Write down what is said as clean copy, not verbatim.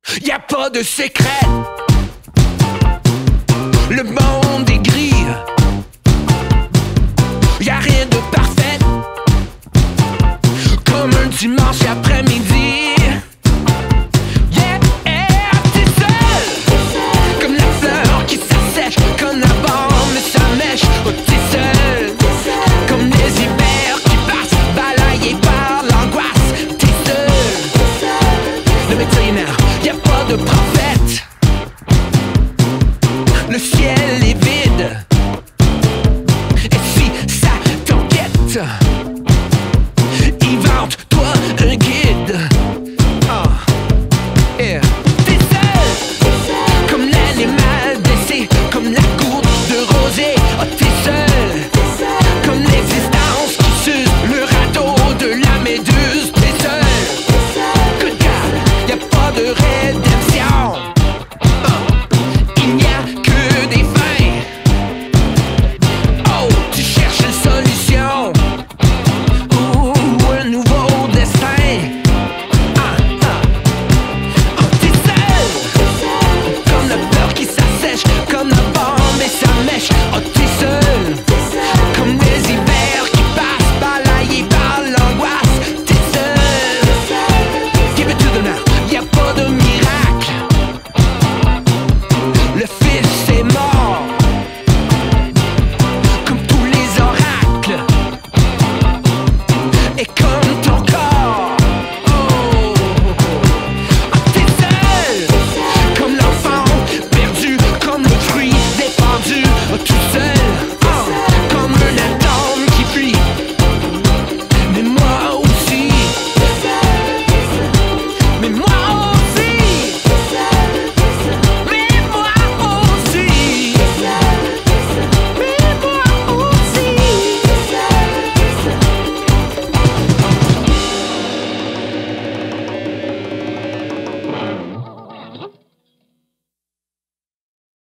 Y a pas de secret. Le monde est gris. Y a rien de parfait. Comme un dimanche après-midi. Yeah, t'es seul. Comme la fleur qui s'assèche. Comme la bombe et sa mèche. Oh, t'es seul. Comme les hivers qui passent, balayés par l'angoisse. T'es seul. Le vétérinaire, y a pas de prophète. Le ciel est vide. Et si ça t'inquiète, invente-toi un guide. Oh, yeah. T'es seul. Comme l'animal blessé, comme la goutte de rosée. Oh, t'es seul. Comme l'existence qui s'use le radeau de la méduse. T'es seul. Good God, y a pas de raid.